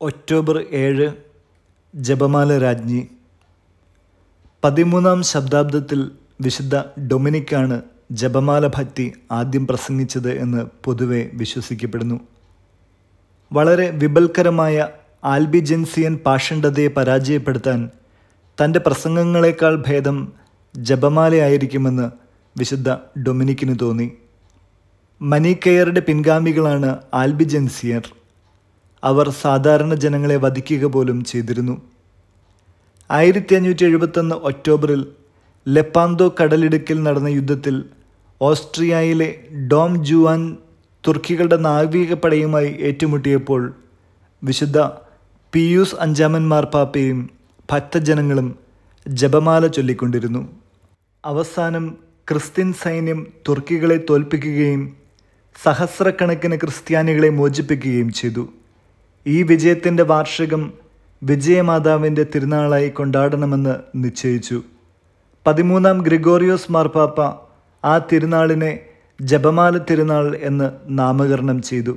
October 7 ജപമാല രാജ്ഞി. 13-ാം ശതാബ്ദത്തിൽ വിശുദ്ധ ഡൊമിനിക്കാണ് ജപമാല ഭക്തി ആദ്യം പ്രസംഗിച്ചത് എന്ന് പൊതുവെ വിശ്വസിക്കപ്പെടുന്നു. വളരെ വിപൽക്കരമായ ആൽബിജൻസിയൻ പാഷണ്ഡതയെ പരാജയപ്പെടുത്താൻ തൻ്റെ പ്രസംഗങ്ങളെക്കാൾ ഭേദം ജപമാലയായിരിക്കുമെന്ന് വിശുദ്ധ ഡൊമിനിക്കിന് തോന്നി. മനിക്കെയറുടെ പിൻഗാമികളാണ് ആൽബിജൻസിയർ. അവർ സാധാരണ ജനങ്ങളെ വധിക്കുക പോലും ചെയ്തിരുന്നു. 1571 ഒക്ടോബറിൽ ലെപ്പാന്തോ കടലിടുക്കിൽ നടന്ന യുദ്ധത്തിൽ ഓസ്ട്രിയയിലെ ഡോം ജുവാൻ തുർക്കികളുടെ നാവികപ്പടയുമായി ഏറ്റുമുട്ടിയപ്പോൾ വിശുദ്ധ പിയൂസ് 5 മാർപ്പാപ്പയും ഭക്തജനങ്ങളും ജപമാല ചൊല്ലിക്കൊണ്ടിരുന്നു. അവസാനം ക്രിസ്ത്യൻ സൈന്യം തുർക്കികളെ തോൽപ്പിക്കുകയും സഹസ്രക്കണക്കിന് ക്രിസ്ത്യാനികളെ മോചിപ്പിക്കുകയും ചെയ്തു. ഈ വിജയത്തിൻ്റെ വാർഷികം വിജയമാതാവിൻ്റെ തിരുനാളായി കൊണ്ടാടണമെന്ന് നിശ്ചയിച്ചു. 13-ാം ഗ്രിഗോറിയോസ് മാർപ്പാപ്പ ആ തിരുനാളിനെ ജപമാല തിരുനാൾ എന്ന് നാമകരണം ചെയ്തു.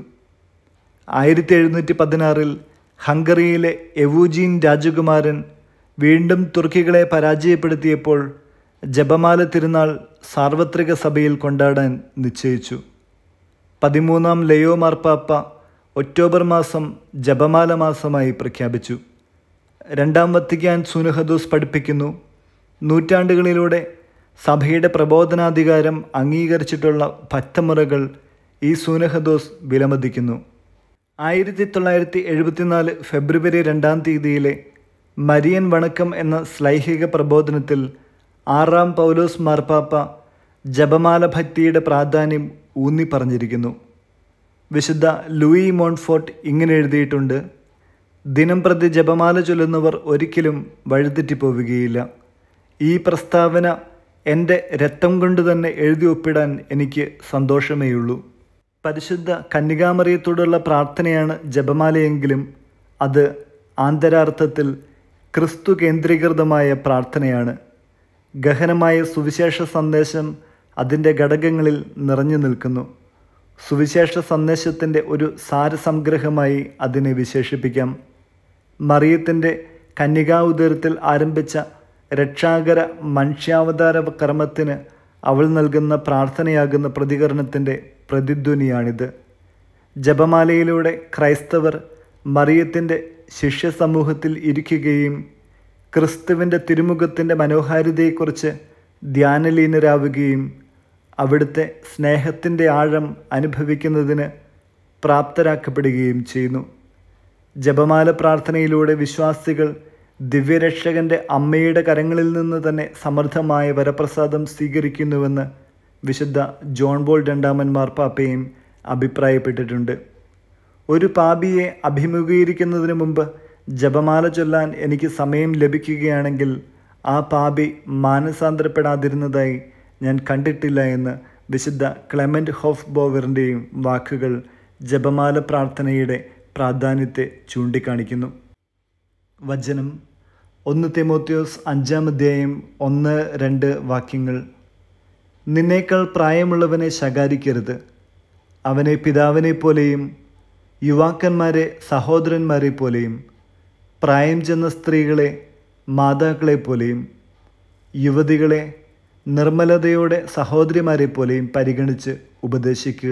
1716 ഹംഗറിയിലെ എവൂജീൻ രാജകുമാരൻ വീണ്ടും തുർക്കികളെ പരാജയപ്പെടുത്തിയപ്പോൾ ജപമാല തിരുനാൾ സാർവത്രിക സഭയിൽ കൊണ്ടാടാൻ നിശ്ചയിച്ചു. 13-ാം ലയോ മാർപ്പാപ്പ ഒക്ടോബർ മാസം ജപമാല മാസമായി പ്രഖ്യാപിച്ചു. 2-ാം വത്തിക്കാൻ സുനഹദോസ് പഠിപ്പിക്കുന്നു, നൂറ്റാണ്ടുകളിലൂടെ സഭയുടെ പ്രബോധനാധികാരം അംഗീകരിച്ചിട്ടുള്ള ഭക്തമുറകൾ ഈ സുനഹദോസ് വിലമതിക്കുന്നു. 1974 ഫെബ്രുവരി 2-ാം തീയതിയിലെ മരിയൻ വണക്കം എന്ന ശ്ലൈഹിക പ്രബോധനത്തിൽ 6-ാം പൗലോസ് മാർപ്പാപ്പ ജപമാല ഭക്തിയുടെ പ്രാധാന്യം ഊന്നി പറഞ്ഞിരിക്കുന്നു. വിശുദ്ധ ലൂയി മോൺഫോർട്ട് ഇങ്ങനെ എഴുതിയിട്ടുണ്ട്: ദിനം പ്രതി ജപമാല ചൊല്ലുന്നവർ ഒരിക്കലും വഴിതെറ്റിപ്പോവുകയില്ല. ഈ പ്രസ്താവന എൻ്റെ രക്തം കൊണ്ട് തന്നെ എഴുതി ഒപ്പിടാൻ എനിക്ക് സന്തോഷമേയുള്ളൂ. പരിശുദ്ധ കന്യകാമറിയത്തോടുള്ള പ്രാർത്ഥനയാണ് ജപമാലയെങ്കിലും അത് ആന്തരാർത്ഥത്തിൽ ക്രിസ്തു കേന്ദ്രീകൃതമായ പ്രാർത്ഥനയാണ്. ഗഹനമായ സുവിശേഷ സന്ദേശം അതിൻ്റെ ഘടകങ്ങളിൽ നിറഞ്ഞു നിൽക്കുന്നു. സുവിശേഷ സന്ദേശത്തിൻ്റെ ഒരു സാരസംഗ്രഹമായി അതിനെ വിശേഷിപ്പിക്കാം. മറിയത്തിൻ്റെ കന്യകാഉദരത്തിൽ ആരംഭിച്ച രക്ഷാകര മനുഷ്യാവതാര കർമ്മത്തിന് അവൾ നൽകുന്ന പ്രാർത്ഥനയാകുന്ന പ്രതികരണത്തിൻ്റെ പ്രതിധ്വനിയാണിത്. ജപമാലയിലൂടെ ക്രൈസ്തവർ മറിയത്തിൻ്റെ ശിഷ്യസമൂഹത്തിൽ ഇരിക്കുകയും ക്രിസ്തുവിൻ്റെ തിരുമുഖത്തിൻ്റെ മനോഹാരിതയെക്കുറിച്ച് ധ്യാനലീനരാവുകയും അവിടുത്തെ സ്നേഹത്തിൻ്റെ ആഴം അനുഭവിക്കുന്നതിന് പ്രാപ്തരാക്കപ്പെടുകയും ചെയ്യുന്നു. ജപമാല പ്രാർത്ഥനയിലൂടെ വിശ്വാസികൾ ദിവ്യരക്ഷകൻ്റെ അമ്മയുടെ കരങ്ങളിൽ നിന്ന് തന്നെ സമൃദ്ധമായ വരപ്രസാദം സ്വീകരിക്കുന്നുവെന്ന് വിശുദ്ധ ജോൺ പോൾ 2 മാർപ്പാപ്പയും അഭിപ്രായപ്പെട്ടിട്ടുണ്ട്. ഒരു പാപിയെ അഭിമുഖീകരിക്കുന്നതിന് മുമ്പ് ജപമാല ചൊല്ലാൻ എനിക്ക് സമയം ലഭിക്കുകയാണെങ്കിൽ ആ പാപി മാനസാന്തരപ്പെടാതിരുന്നതായി ഞാൻ കണ്ടിട്ടില്ല എന്ന് വിശുദ്ധ ക്ലെമൻ്റ് ഹോഫ് ബോവറിൻ്റെയും വാക്കുകൾ ജപമാല പ്രാർത്ഥനയുടെ പ്രാധാന്യത്തെ ചൂണ്ടിക്കാണിക്കുന്നു. വചനം 1 തിമോത്തിയോസ് 5-ാം അധ്യായം 1-2 വാക്യങ്ങൾ. നിന്നേക്കാൾ പ്രായമുള്ളവനെ ശകാരിക്കരുത്, അവനെ പിതാവിനെ പോലെയും യുവാക്കന്മാരെ സഹോദരന്മാരെ പോലെയും പ്രായം ചെന്ന സ്ത്രീകളെ മാതാക്കളെ പോലെയും യുവതികളെ നിർമ്മലതയോടെ സഹോദരിമാരെ പോലെയും പരിഗണിച്ച് ഉപദേശിക്കുക.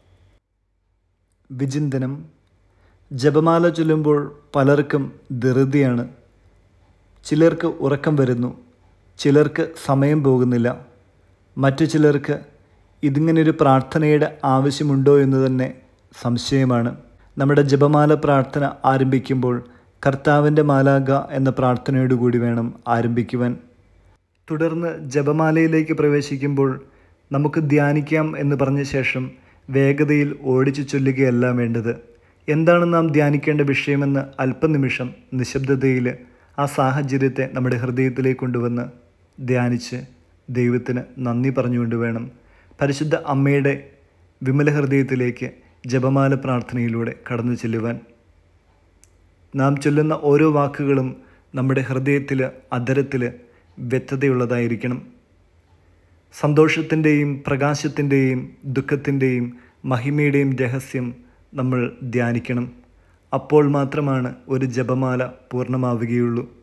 വിചിന്തനം. ജപമാല ചൊല്ലുമ്പോൾ പലർക്കും ധൃതിയാണ്. ചിലർക്ക് ഉറക്കം വരുന്നു, ചിലർക്ക് സമയം പോകുന്നില്ല, മറ്റു ചിലർക്ക് ഇതിങ്ങനൊരു പ്രാർത്ഥനയുടെ ആവശ്യമുണ്ടോ എന്ന് തന്നെ സംശയമാണ്. നമ്മുടെ ജപമാല പ്രാർത്ഥന ആരംഭിക്കുമ്പോൾ കർത്താവിൻ്റെ മാലാഖ എന്ന പ്രാർത്ഥനയോടുകൂടി വേണം ആരംഭിക്കുവാൻ. തുടർന്ന് ജപമാലയിലേക്ക് പ്രവേശിക്കുമ്പോൾ നമുക്ക് ധ്യാനിക്കാം എന്ന് പറഞ്ഞ ശേഷം വേഗതയിൽ ഓടിച്ചു ചൊല്ലുകയല്ല വേണ്ടത്. എന്താണ് നാം ധ്യാനിക്കേണ്ട വിഷയമെന്ന് അല്പനിമിഷം നിശബ്ദതയിൽ ആ സാഹചര്യത്തെ നമ്മുടെ ഹൃദയത്തിലേക്ക് കൊണ്ടുവന്ന് ധ്യാനിച്ച് ദൈവത്തിന് നന്ദി പറഞ്ഞുകൊണ്ട് വേണം പരിശുദ്ധ അമ്മയുടെ വിമല ഹൃദയത്തിലേക്ക് ജപമാല പ്രാർത്ഥനയിലൂടെ കടന്നു ചെല്ലുവാൻ. നാം ചൊല്ലുന്ന ഓരോ വാക്കുകളും നമ്മുടെ ഹൃദയത്തിൽ, അധരത്തിൽ വ്യക്തതയുള്ളതായിരിക്കണം. സന്തോഷത്തിൻ്റെയും പ്രകാശത്തിൻ്റെയും ദുഃഖത്തിൻ്റെയും മഹിമയുടെയും രഹസ്യം നമ്മൾ ധ്യാനിക്കണം. അപ്പോൾ മാത്രമാണ് ഒരു ജപമാല പൂർണ്ണമാവുകയുള്ളൂ.